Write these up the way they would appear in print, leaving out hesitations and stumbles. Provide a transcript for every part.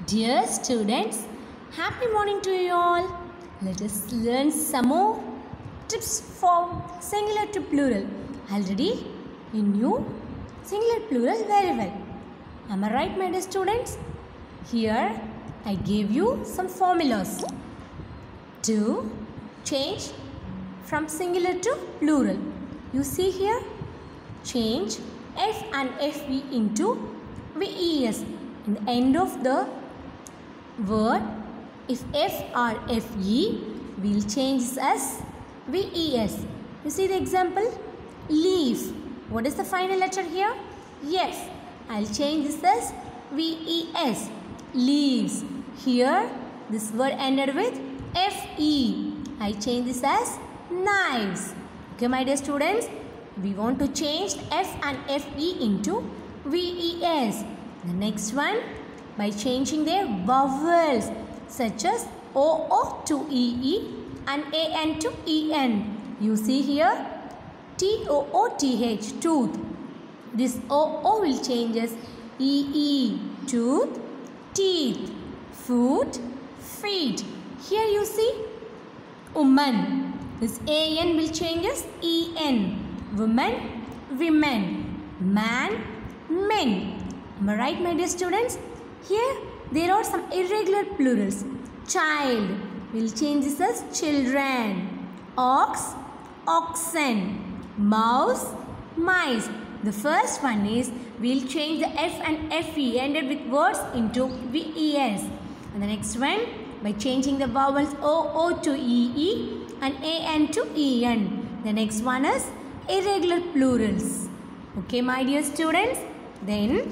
Dear students, happy morning to you all. Let us learn some more tips from singular to plural. Already you knew singular plural very well. Am I right, my dear students? Here I gave you some formulas to change from singular to plural. You see here, change F and FV into VES. In the end of the word, if F or FE, we'll change this as VES. You see the example? Leaf. What is the final letter here? F. I'll change this as VES. Leaves. Here, this word ended with FE. I change this as knives. Okay, my dear students, we want to change F and FE into VES. The next one, by changing their vowels such as OO to EE and AN to EN. You see here, TOOTH, tooth. This OO will change as EE, tooth, teeth, foot, feet. Here you see, woman. This AN will change as EN. Woman, women. Man, men. Am I right, my dear students? Here there are some irregular plurals. Child, we'll change this as children. Ox, oxen. Mouse, mice. The first one is, we'll change the F and FE ended with words into VES. And the next one, by changing the vowels OO to EE and AN to EN. The next one is irregular plurals. Okay, my dear students? Then,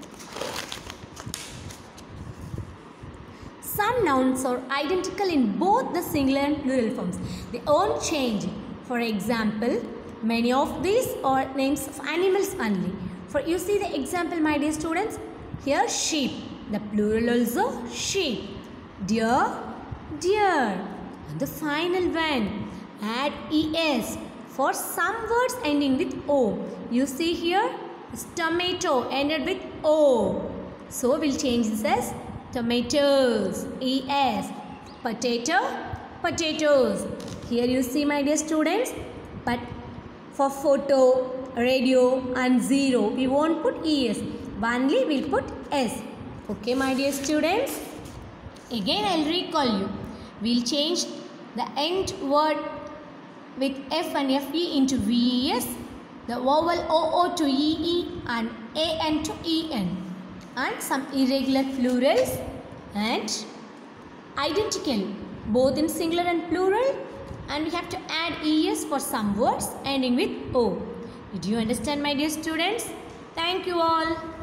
some nouns are identical in both the singular and plural forms. They won't change. For example, many of these are names of animals only. For you see the example, my dear students. Here, sheep. The plural also sheep. Deer, deer. And the final one, add ES for some words ending with O. You see here, tomato ended with O. So we'll change this as tomatoes, ES. Potato, potatoes. Here you see, my dear students, but for photo, radio and zero, we won't put ES. Only we'll put S. Okay, my dear students. Again, I'll recall you. We'll change the end word with F and FE into VES, the vowel OO to EE and AN to EN, and some irregular plurals and identical both in singular and plural, and we have to add ES for some words ending with O. Did you understand, my dear students? Thank you all.